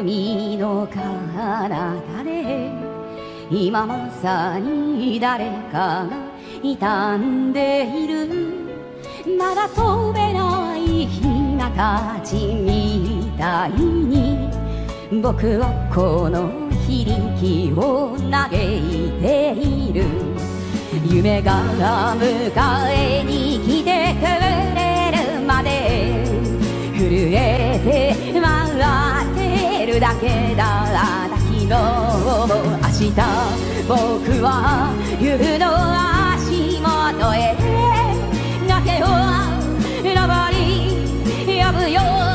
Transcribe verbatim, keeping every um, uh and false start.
海の彼方で今まさに誰かが傷んでいる。まだ飛べないヒナたちみたいに僕はこの響きを嘆いている。夢が迎えに来てくれるまで震えて待ってるだけだ。昨日も明日僕は夜の足元へ崖を登り呼ぶよ